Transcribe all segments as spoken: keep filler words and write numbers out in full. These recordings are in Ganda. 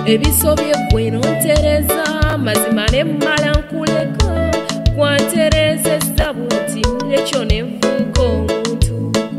ebisobye gwe nontereza mazima ne mmala nkuleka kwanterezezza buti ekyo nenvuga omuntu.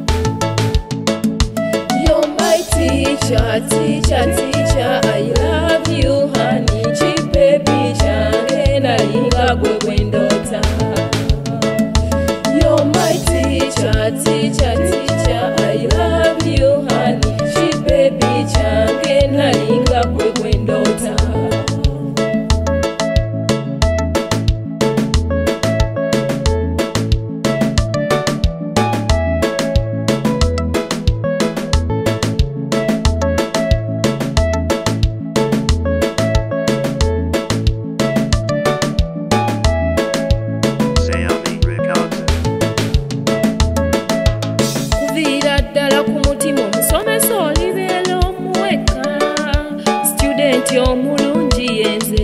You're my teacher, teacher, teacher, I love you honey, chipepi change nalinga gwe gwendota. You're my teacher, teacher, teacher, I love you honey, chipepi change nalinga gwe gwendota. Ddala ku mutima omusomesa olibeera omuweka studenti omulungi yenze.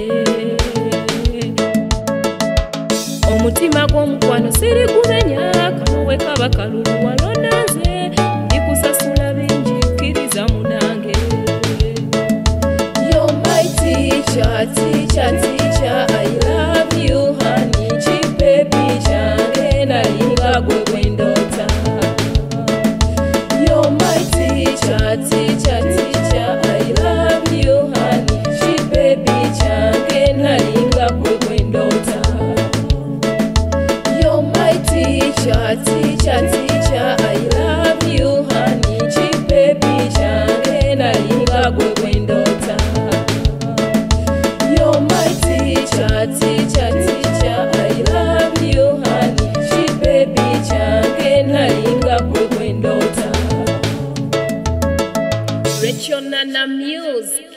Omutima gw'omukwano siri gumenya kamuwe kaba kalulu walona nze ndikusasula bingi kkiriza munange. You're my teacher, teacher, teacher, I love you honey, chipepi change nalinga gwe gwendota. You're my teacher, teacher, teacher, I love you honey, chipepi change nalinga gwe gwendota. You're my teacher, teacher, teacher, I love you honey, chipepi change nalinga gwe gwendota. You're my teacher, teacher, teacher, I love you honey, chipepi change nalinga gwe gwendota. Rich on Nana Music.